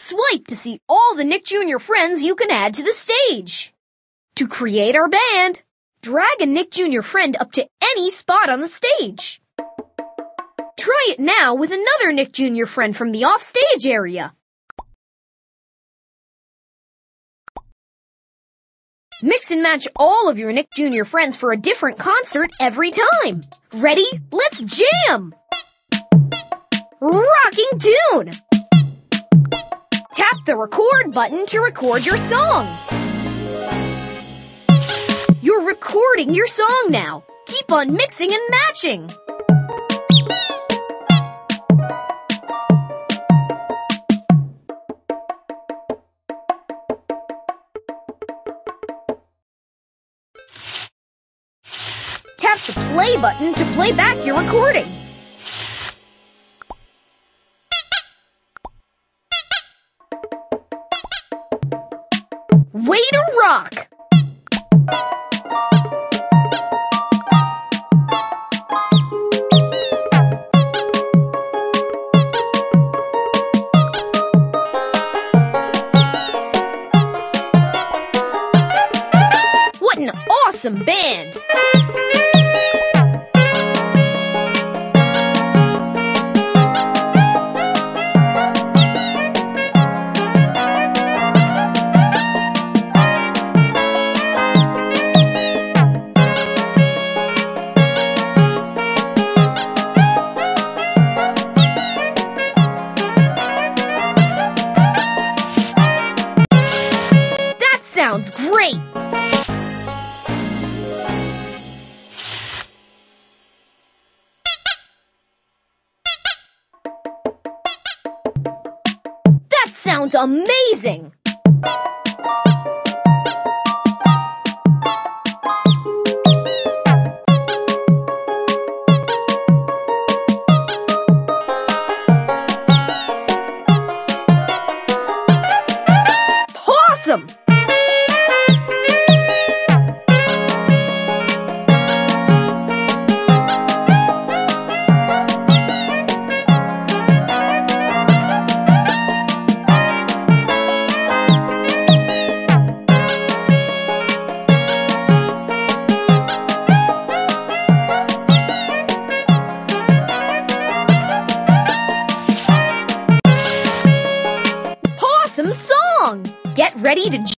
Swipe to see all the Nick Jr. friends you can add to the stage. To create our band, drag a Nick Jr. friend up to any spot on the stage. Try it now with another Nick Jr. friend from the offstage area. Mix and match all of your Nick Jr. friends for a different concert every time. Ready? Let's jam! Rocking tune! Tap the record button to record your song. You're recording your song now. Keep on mixing and matching. Tap the play button to play back your recording. Way to rock! What an awesome band! Sounds great! That sounds amazing! Awesome! Awesome song! Get ready to